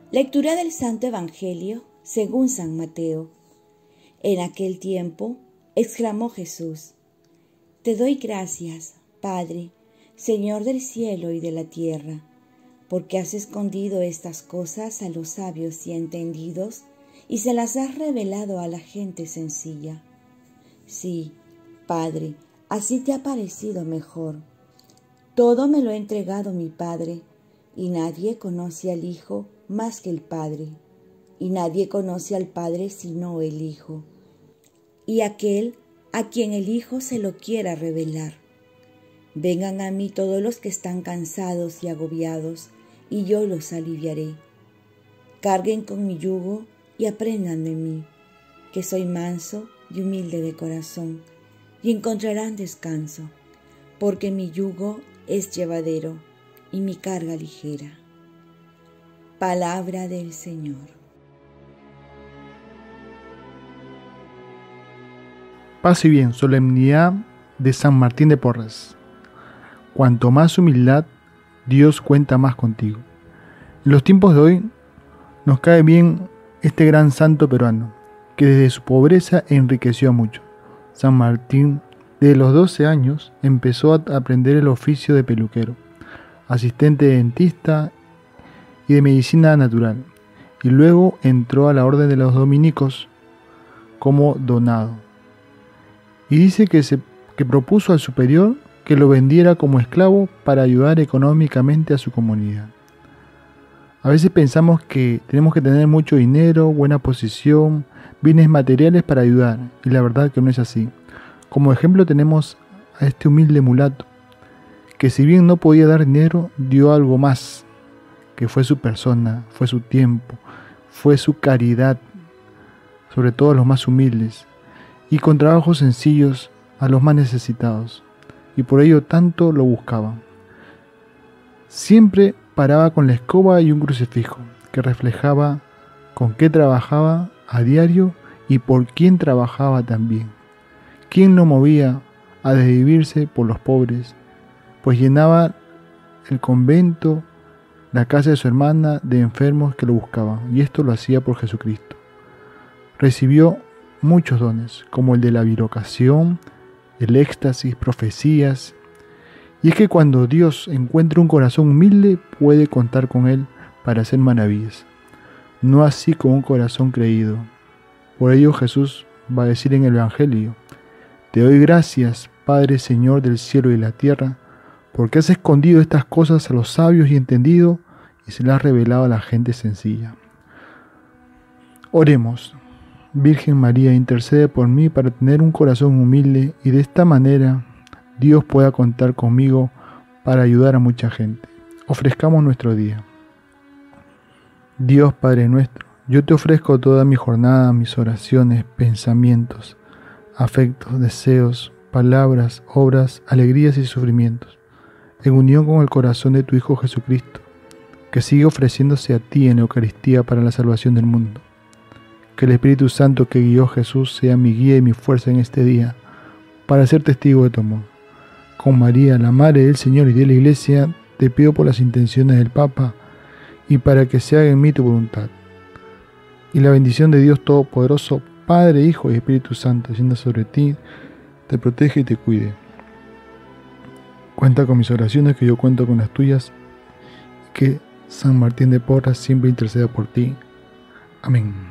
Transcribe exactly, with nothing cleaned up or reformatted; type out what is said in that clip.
Lectura del Santo Evangelio según San Mateo. En aquel tiempo exclamó Jesús: Te doy gracias, Padre, Señor del cielo y de la tierra, porque has escondido estas cosas a los sabios y entendidos y se las has revelado a la gente sencilla. Sí, Padre, así te ha parecido mejor. Todo me lo ha entregado mi Padre, y nadie conoce al Hijo más que el Padre, y nadie conoce al Padre sino el Hijo, y aquel a quien el Hijo se lo quiera revelar. Vengan a mí todos los que están cansados y agobiados, y yo los aliviaré. Carguen con mi yugo y aprendan de mí, que soy manso y humilde de corazón, y encontrarán descanso, porque mi yugo es llevadero y mi carga ligera. Palabra del Señor. Paz y bien, solemnidad de San Martín de Porres. Cuanto más humildad, Dios cuenta más contigo. En los tiempos de hoy nos cae bien este gran santo peruano, que desde su pobreza enriqueció a muchos. San Martín, desde los doce años, empezó a aprender el oficio de peluquero, asistente de dentista y de medicina natural, y luego entró a la orden de los dominicos como donado. Y dice que, se, que propuso al superior que lo vendiera como esclavo para ayudar económicamente a su comunidad. A veces pensamos que tenemos que tener mucho dinero, buena posición, bienes materiales para ayudar, y la verdad que no es así. Como ejemplo tenemos a este humilde mulato, que si bien no podía dar dinero, dio algo más, que fue su persona, fue su tiempo, fue su caridad, sobre todo a los más humildes, y con trabajos sencillos a los más necesitados, y por ello tanto lo buscaban. Siempre paraba con la escoba y un crucifijo, que reflejaba con qué trabajaba a diario y por quién trabajaba también. ¿Quién lo movía a desvivirse por los pobres? Pues llenaba el convento, la casa de su hermana, de enfermos que lo buscaban, y esto lo hacía por Jesucristo. Recibió muchos dones, como el de la bilocación, el éxtasis, profecías, y es que cuando Dios encuentra un corazón humilde, puede contar con él para hacer maravillas, no así con un corazón creído. Por ello Jesús va a decir en el Evangelio: Te doy gracias, Padre, Señor del cielo y la tierra, porque has escondido estas cosas a los sabios y entendidos y se las has revelado a la gente sencilla. Oremos. Virgen María, intercede por mí para tener un corazón humilde y de esta manera Dios pueda contar conmigo para ayudar a mucha gente. Ofrezcamos nuestro día. Dios Padre nuestro, yo te ofrezco toda mi jornada, mis oraciones, pensamientos, afectos, deseos, palabras, obras, alegrías y sufrimientos, en unión con el corazón de tu Hijo Jesucristo, que sigue ofreciéndose a ti en la Eucaristía para la salvación del mundo. Que el Espíritu Santo que guió a Jesús sea mi guía y mi fuerza en este día, para ser testigo de tu amor. Con María, la Madre del Señor y de la Iglesia, te pido por las intenciones del Papa y para que se haga en mí tu voluntad. Y la bendición de Dios Todopoderoso, Padre, Hijo y Espíritu Santo, descienda sobre ti, te protege y te cuide. Cuenta con mis oraciones, que yo cuento con las tuyas, y que San Martín de Porres siempre interceda por ti. Amén.